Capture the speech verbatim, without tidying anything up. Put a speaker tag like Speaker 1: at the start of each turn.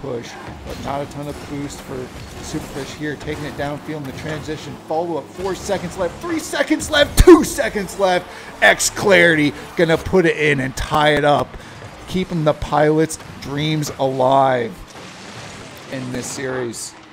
Speaker 1: push, but not a ton of boost for Superfish here. Taking it downfield in the transition. Follow up. Four seconds left. Three seconds left. Two seconds left. X Clarity gonna put it in and tie it up, keeping the Pilots' dreams alive in this series.